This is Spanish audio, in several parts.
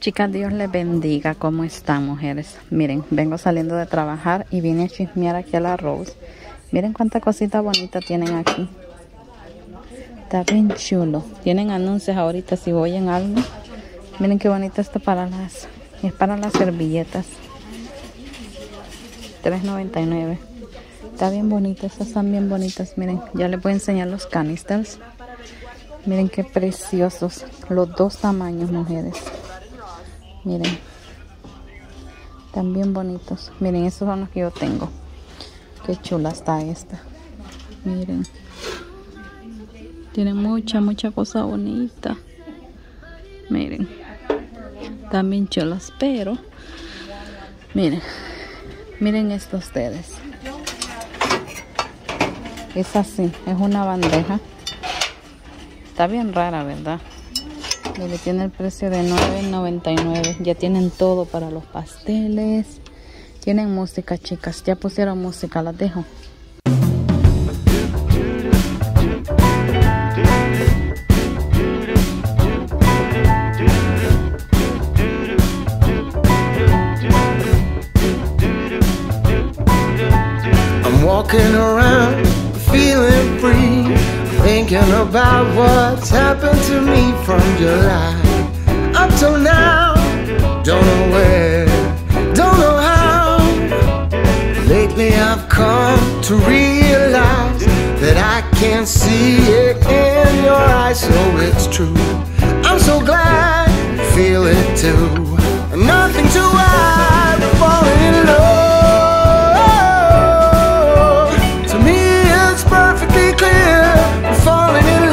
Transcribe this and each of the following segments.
Chicas, Dios les bendiga. ¿Cómo están, mujeres? Miren, vengo saliendo de trabajar y vine a chismear aquí a la Rose. Miren cuánta cosita bonita tienen aquí. Está bien chulo. Tienen anuncios ahorita si voy en algo. Miren qué bonito esto es para las servilletas. $3.99. Está bien bonito, estas están bien bonitas. Miren, ya les voy a enseñar los canisters. Miren qué preciosos. Los dos tamaños, mujeres. Miren, están bien bonitos. Miren, esos son los que yo tengo. Qué chula está esta. Miren, tiene mucha cosa bonita. Miren, están bien chulas, pero miren esto ustedes. Es así, es una bandeja. Está bien rara, ¿verdad? Le tiene el precio de $9.99. Ya tienen todo para los pasteles. Tienen música, chicas. Ya pusieron música, las dejo. I'm walking around feeling free, thinking about what's happened to me from July up till now. Don't know where, don't know how. Lately I've come to realize that I can see it in your eyes. So it's true, I'm so glad you feel it too. Nothing to hide, we're falling in love. To me it's perfectly clear, we're falling in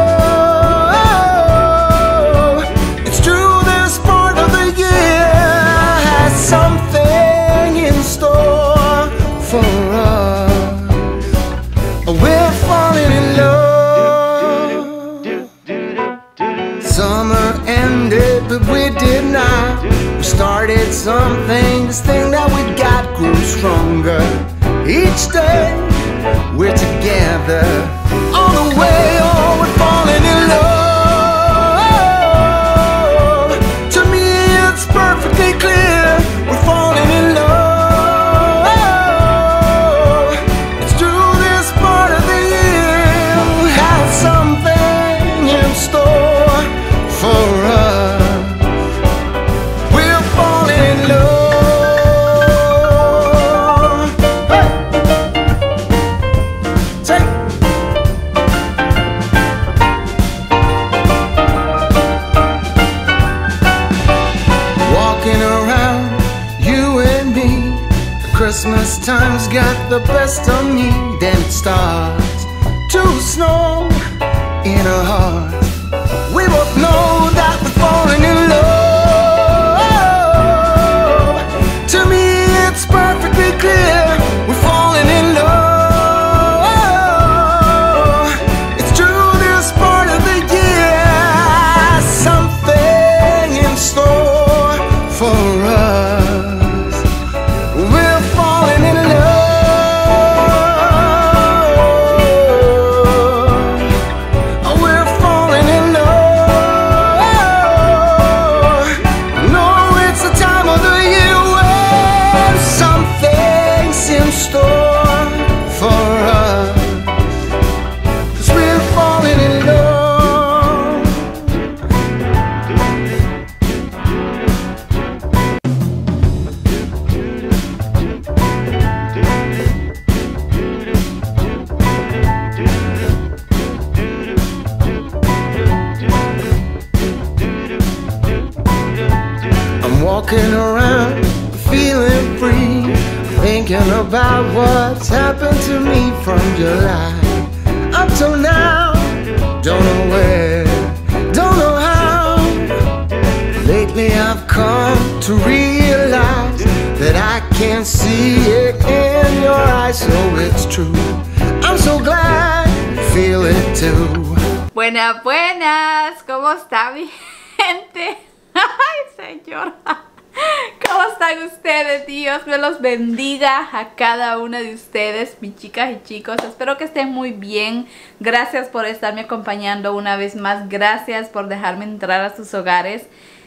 love. It's true, this part of the year has something in store for us. We're falling in love. Summer ended, but we did not. We started something, this thing that we got grew stronger. Each day we're together all the way. Oh, we're falling in love. To me it's perfectly clear, we're falling in love. It's true, this part of the year has something in store for us. We're falling in love. Hey! Take. Walking around, you and me. The Christmas time's got the best of me. Then it starts to snow in our hearts. We both know that we're falling in love. To me it's perfectly clear, we're falling in love. It's true, this part of the year has something in store for us. We're falling in love. We're falling in love. No, it's the time of the year when something's in store for us. 'Cause we're falling in love. I'm walking around feeling free, thinking about what's happened to me from July up till now. Don't know where, don't know how. Lately I've come to realize that I can see it in your eyes. So it's true, I'm so glad you feel it too. Buenas, ¿cómo está mi gente? Ay, señor. ¿Cómo están ustedes? Dios me los bendiga a cada una de ustedes, mis chicas y chicos. Espero que estén muy bien. Gracias por estarme acompañando una vez más. Gracias por dejarme entrar a sus hogares.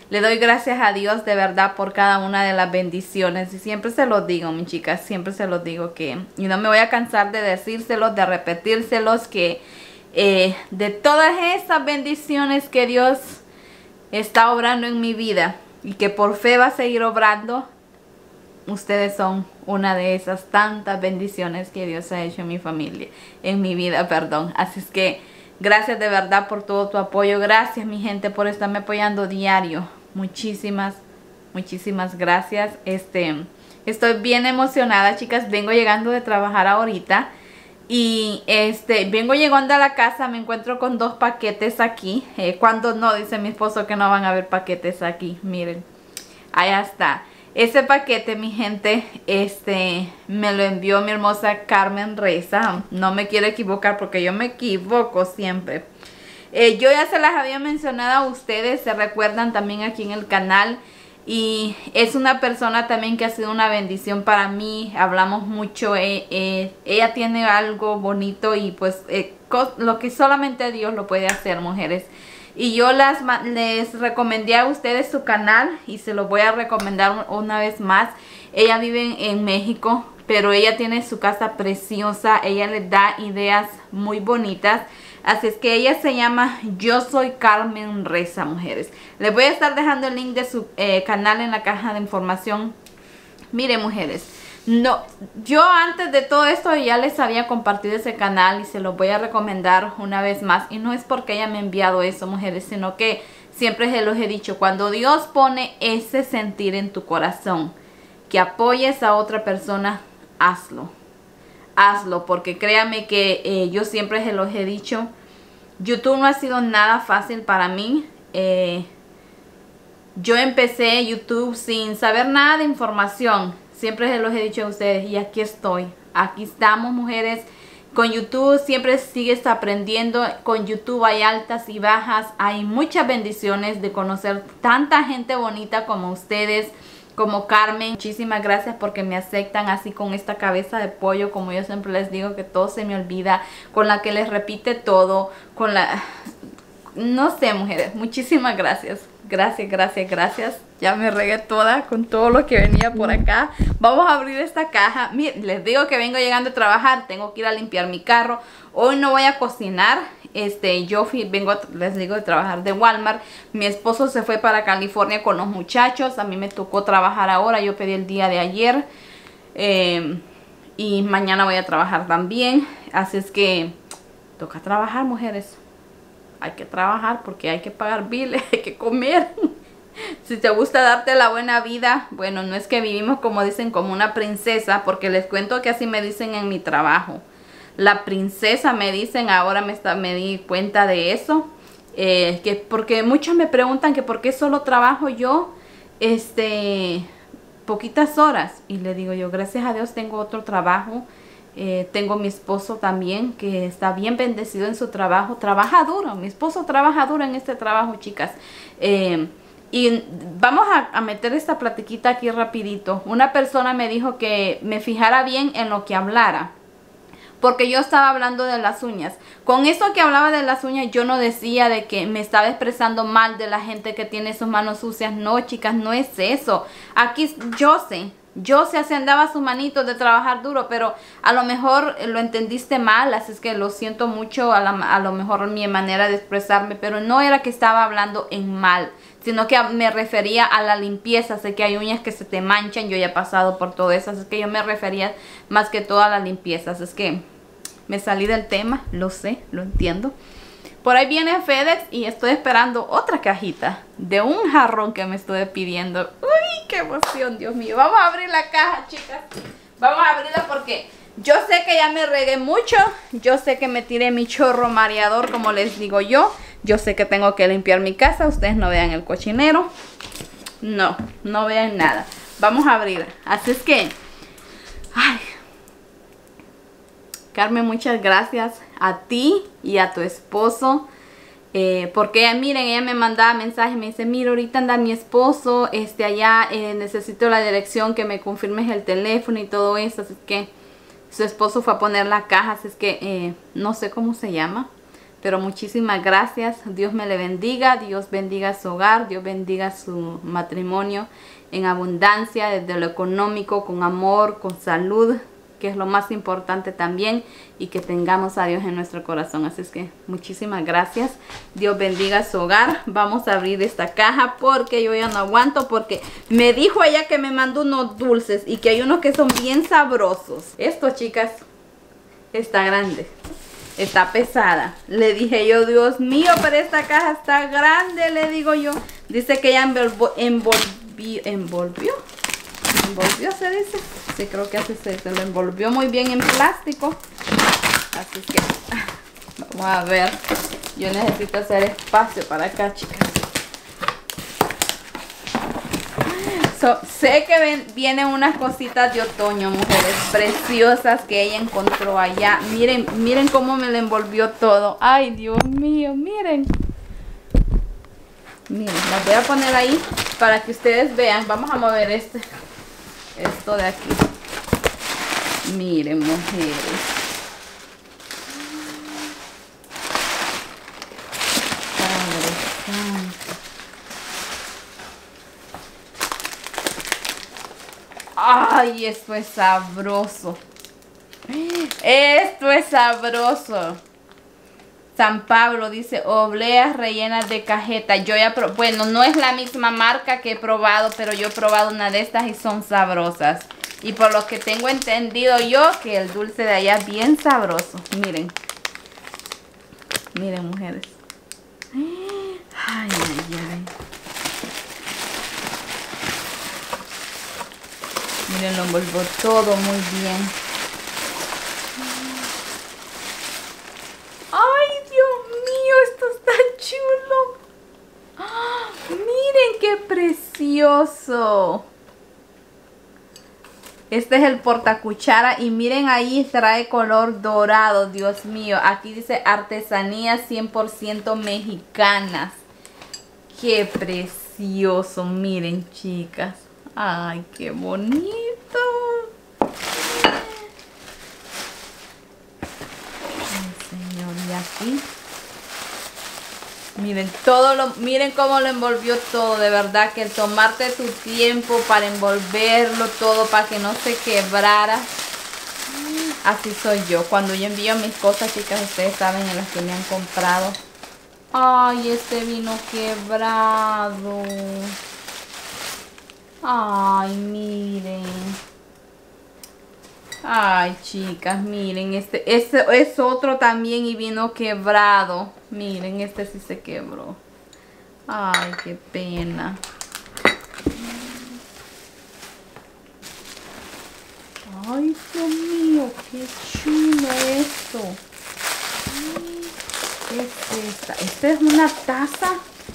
Le doy gracias a Dios de verdad por cada una de las bendiciones. Y siempre se los digo, mis chicas, siempre se los digo que... Y no me voy a cansar de decírselos, de repetírselos, que de todas esas bendiciones que Dios está obrando en mi vida y que por fe va a seguir obrando, ustedes son una de esas tantas bendiciones que Dios ha hecho en mi familia, en mi vida, perdón. Así es que gracias de verdad por todo tu apoyo. Gracias, mi gente, por estarme apoyando diario. Muchísimas gracias. Estoy bien emocionada, chicas. Vengo llegando de trabajar ahorita. Y vengo llegando a la casa, me encuentro con 2 paquetes aquí. Cuando no, dice mi esposo que no van a haber paquetes aquí. Miren, allá está. Ese paquete, mi gente, me lo envió mi hermosa Carmen Reza. No me quiero equivocar porque yo me equivoco siempre. Yo ya se las había mencionado a ustedes, se recuerdan también aquí en el canal. Y es una persona también que ha sido una bendición para mí. Hablamos mucho, ella tiene algo bonito y pues lo que solamente Dios lo puede hacer, mujeres. Y yo les recomendé a ustedes su canal y se lo voy a recomendar una vez más. Ella vive en México, pero ella tiene su casa preciosa. Ella les da ideas muy bonitas. Así es que ella se llama Yo Soy Carmen Reza, mujeres. Les voy a estar dejando el link de su canal en la caja de información. Miren, mujeres. No, yo antes de todo esto ya les había compartido ese canal y se los voy a recomendar una vez más. Y no es porque ella me ha enviado eso, mujeres, sino que siempre se los he dicho. Cuando Dios pone ese sentir en tu corazón, que apoyes a otra persona, hazlo. Hazlo, porque créanme que yo siempre se los he dicho. YouTube no ha sido nada fácil para mí. Yo empecé YouTube sin saber nada de información. Siempre se los he dicho a ustedes y aquí estoy. Aquí estamos, mujeres. Con YouTube siempre sigues aprendiendo. Con YouTube hay altas y bajas. Hay muchas bendiciones de conocer tanta gente bonita como ustedes, como Carmen. Muchísimas gracias porque me aceptan así con esta cabeza de pollo, como yo siempre les digo, que todo se me olvida, con la que les repite todo, con la... No sé, mujeres, muchísimas gracias. Gracias. Ya me regué toda con todo lo que venía por acá. Vamos a abrir esta caja. Miren, les digo que vengo llegando a trabajar. Tengo que ir a limpiar mi carro. Hoy no voy a cocinar. Les digo, de trabajar de Walmart. Mi esposo se fue para California con los muchachos. A mí me tocó trabajar ahora. Yo pedí el día de ayer. Y mañana voy a trabajar también. Así es que toca trabajar, mujeres. Hay que trabajar porque hay que pagar biles, hay que comer. Si te gusta darte la buena vida, bueno, no es que vivimos como dicen, como una princesa, porque les cuento que así me dicen en mi trabajo. La princesa me dicen, ahora me di cuenta de eso. Porque muchos me preguntan que por qué solo trabajo yo poquitas horas. Y le digo yo, gracias a Dios tengo otro trabajo. Tengo mi esposo también, que está bien bendecido en su trabajo. Trabaja duro, mi esposo trabaja duro en este trabajo, chicas. Y vamos a meter esta platiquita aquí rapidito. Una persona me dijo que me fijara bien en lo que hablara, porque yo estaba hablando de las uñas. Con eso que hablaba de las uñas, yo no decía de que me estaba expresando mal de la gente que tiene sus manos sucias. No, chicas, no es eso. Aquí yo sé, así andaba sus manitos de trabajar duro, pero a lo mejor lo entendiste mal, así es que lo siento mucho, a lo mejor mi manera de expresarme, pero no era que estaba hablando en mal, sino que me refería a la limpieza. Sé que hay uñas que se te manchan, yo ya he pasado por todo eso, así es que yo me refería más que todo a la limpieza. Así es que me salí del tema, lo sé, lo entiendo. Por ahí viene FedEx y estoy esperando otra cajita de un jarrón que me estuve pidiendo. ¡Uy, qué emoción, Dios mío! Vamos a abrir la caja, chicas. Vamos a abrirla porque yo sé que ya me regué mucho. Yo sé que me tiré mi chorro mareador, como les digo yo. Yo sé que tengo que limpiar mi casa. Ustedes no vean el cochinero. No vean nada. Vamos a abrir. Así es que... Ay... Carmen, muchas gracias a ti y a tu esposo, porque miren, ella me mandaba mensajes, me dice, mira, ahorita anda mi esposo, allá, necesito la dirección, que me confirmes el teléfono y todo eso. Así que su esposo fue a poner la caja, así es que no sé cómo se llama, Pero muchísimas gracias. Dios me le bendiga. Dios bendiga su hogar. Dios bendiga su matrimonio en abundancia, desde lo económico, con amor, con salud, que es lo más importante también, y que tengamos a Dios en nuestro corazón. Así es que muchísimas gracias. Dios bendiga su hogar. Vamos a abrir esta caja porque yo ya no aguanto, porque me dijo ella que me mandó unos dulces y que hay unos que son bien sabrosos. Esto, chicas, está grande, está pesada. Le dije yo, Dios mío, pero esta caja está grande, le digo yo. Dice que ella envolvió, se dice. Sí, creo que así se dice. Lo envolvió muy bien en plástico. Así que vamos a ver. Yo necesito hacer espacio para acá, chicas. Sé que vienen unas cositas de otoño, mujeres, preciosas que ella encontró allá. Miren, miren cómo me lo envolvió todo. Ay, Dios mío, miren. Miren, las voy a poner ahí para que ustedes vean. Vamos a mover esto de aquí. Miren, mujeres. Padre Santo. Ay, esto es sabroso. Esto es sabroso. San Pablo dice obleas rellenas de cajeta. Yo ya bueno, no es la misma marca que he probado, pero yo he probado una de estas y son sabrosas. Y por lo que tengo entendido yo, que el dulce de allá es bien sabroso. Miren. Miren, mujeres. Ay, ay, ay. Miren, lo envolvió todo muy bien. ¡Ay, Dios mío! Esto está chulo. ¡Ah! ¡Miren qué precioso! Este es el portacuchara y miren ahí, trae color dorado. Dios mío, aquí dice artesanías 100% mexicanas. ¡Qué precioso! Miren, chicas. ¡Ay, qué bonito! Y aquí miren miren cómo lo envolvió todo. De verdad que el tomarte tu tiempo para envolverlo todo, para que no se quebrara. Así soy yo cuando yo envío mis cosas, chicas. Ustedes saben, en las que me han comprado. Ay, este vino quebrado. Ay, miren. Ay, chicas, miren, este es otro también y vino quebrado. Miren, este sí se quebró. Ay, qué pena. Ay, Dios mío, qué chulo esto. ¿Qué es esta? ¿Esta es una taza?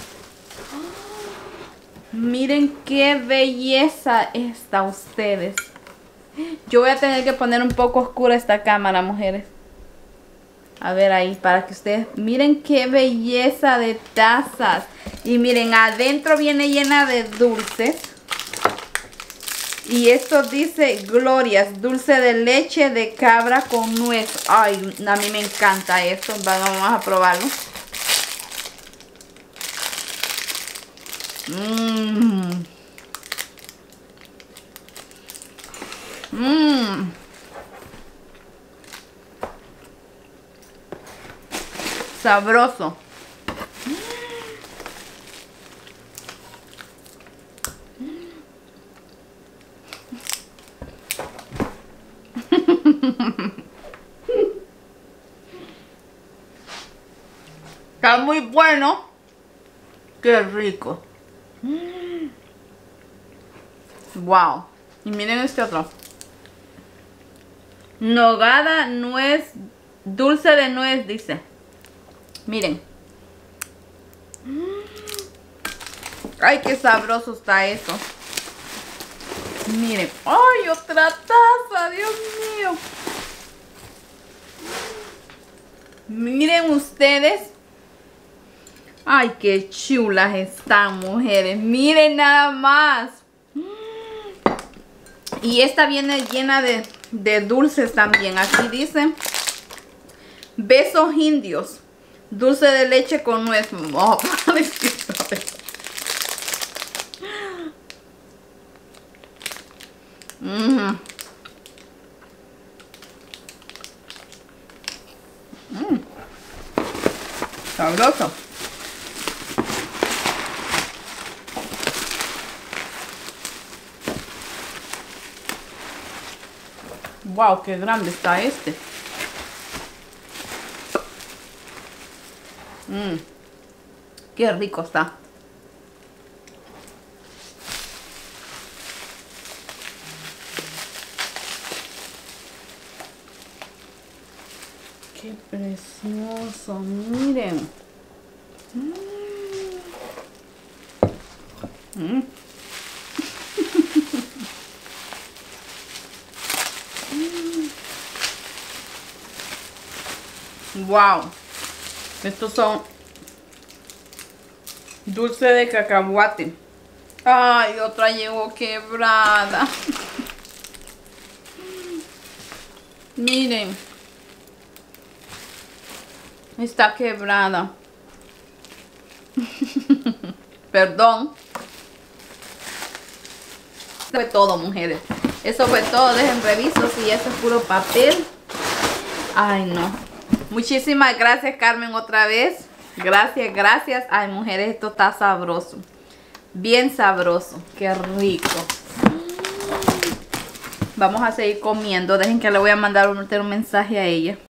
Miren qué belleza esta, ustedes. Yo voy a tener que poner un poco oscura esta cámara, mujeres. A ver ahí, para que ustedes miren qué belleza de tazas. Y miren, adentro viene llena de dulces. Y esto dice glorias, dulce de leche de cabra con nuez. Ay, a mí me encanta esto. Vamos a probarlo. Sabroso. Está muy bueno. Qué rico. Wow. Y miren este otro. Nogada, nuez, dulce de nuez, dice. Miren. Ay, qué sabroso está eso. Miren. Ay, otra taza, Dios mío. Miren ustedes. Ay, qué chulas están, mujeres. Miren nada más. Y esta viene llena de dulces también. Aquí dice besos indios, Dulce de leche con nuez. Oh, sabroso. Wow, qué grande está este. Qué rico está. Qué precioso, miren. Wow, estos son dulce de cacahuate. Ay, otra llegó quebrada. Miren, está quebrada. Perdón. Eso fue todo, mujeres. Eso fue todo. Dejen reviso si eso es puro papel. Ay, no. Muchísimas gracias, Carmen, otra vez. Gracias, gracias. Ay, mujeres, esto está sabroso. Bien sabroso. Qué rico. Vamos a seguir comiendo. Dejen que le voy a mandar un mensaje a ella.